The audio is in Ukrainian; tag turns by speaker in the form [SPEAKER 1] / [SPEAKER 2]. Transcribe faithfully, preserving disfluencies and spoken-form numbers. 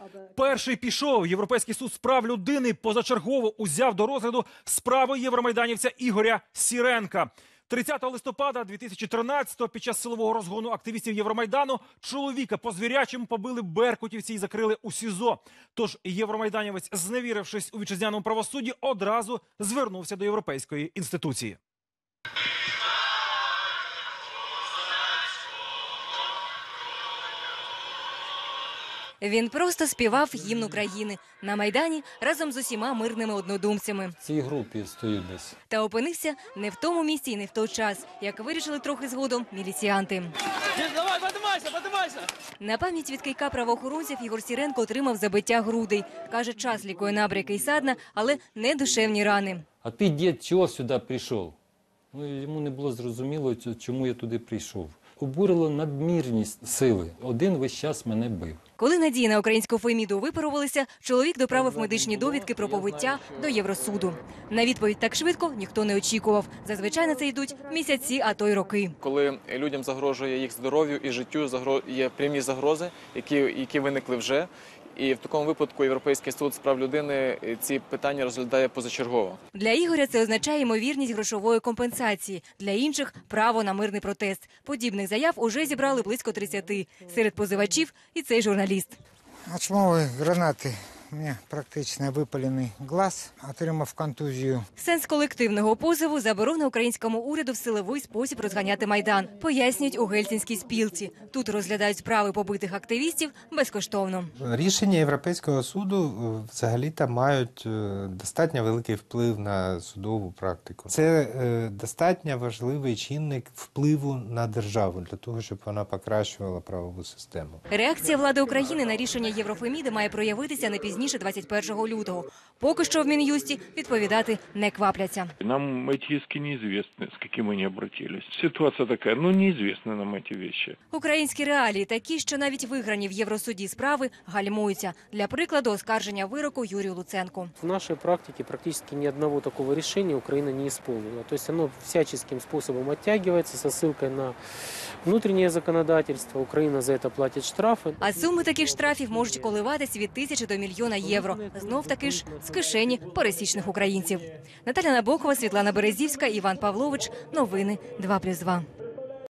[SPEAKER 1] Перший пішов. Європейський суд з прав людини позачергово узяв до розгляду справи євромайданівця Ігоря Сіренка. тридцятого листопада дві тисячі тринадцятого під час силового розгону активістів Євромайдану чоловіка по звірячому побили беркутівці і закрили у СІЗО. Тож євромайданівець, зневірившись у вітчизняному правосудді, одразу звернувся до європейської інституції.
[SPEAKER 2] Він просто співав гімн України на Майдані разом з усіма мирними однодумцями.
[SPEAKER 3] В цій групі стою десь.
[SPEAKER 2] Та опинився не в тому місці і не в той час, як вирішили трохи згодом міліціянти.
[SPEAKER 4] Давай, подимайся, подимайся!
[SPEAKER 2] На пам'ять від кийка правоохоронців Ігор Сіренко отримав забиття грудей. Каже, час лікує набряки і садна, але не душевні рани.
[SPEAKER 3] А ти, дід, чого сюди прийшов? Ну, йому не було зрозуміло, чому я туди прийшов. Обурило надмірність сили. Один весь час мене бив.
[SPEAKER 2] Коли надії на українську Феміду випарувалися, чоловік доправив медичні довідки про побиття до Євросуду. На відповідь так швидко ніхто не очікував. Зазвичай на це йдуть місяці, а то й роки.
[SPEAKER 5] Коли людям загрожує їх здоров'ю і життю, є прямі загрози, які, які виникли вже. І в такому випадку Європейський суд з прав людини ці питання розглядає позачергово.
[SPEAKER 2] Для Ігоря це означає ймовірність грошової компенсації. Для інших – право на мирний протест. Подібних заяв уже зібрали близько тридцяти. Серед позивачів і цей журналіст.
[SPEAKER 6] От шумової гранати у мене практично випалений глаз, отримав контузію.
[SPEAKER 2] Сенс колективного позову – заборона українському уряду в силовий спосіб розганяти Майдан. Пояснюють у Гельсінській спілці. Тут розглядають справи побитих активістів безкоштовно.
[SPEAKER 7] Рішення Європейського суду взагалі-то мають достатньо великий вплив на судову практику. Це достатньо важливий чинник впливу на державу для того, щоб вона покращувала правову систему.
[SPEAKER 2] Реакція влади України на рішення Єврофеміди має проявитися не пізніше двадцять першого лютого. Поки що в Мін'юсті відповідати не квапляться.
[SPEAKER 8] Нам эти иски неизвестны, с каким они обратились. Ситуация такая, ну неизвестны нам эти вещи.
[SPEAKER 2] Українські реалії такі, що навіть виграні в Євросуді справи гальмуються. Для прикладу, оскарження вироку Юрію Луценку.
[SPEAKER 9] В нашей практике практически ни одного такого решения Украина не исполнила. То есть оно всяческим способом оттягивается со ссылкой на внутреннее законодательство. Украина за это платит штрафы.
[SPEAKER 2] А суми таких штрафів можуть коливатись від тисячі до мільйона євро. Знов таки ж з кишені пересічних українців. Наталя Набокова, Світлана Березівська, Іван Павлович. Новини два плюс два.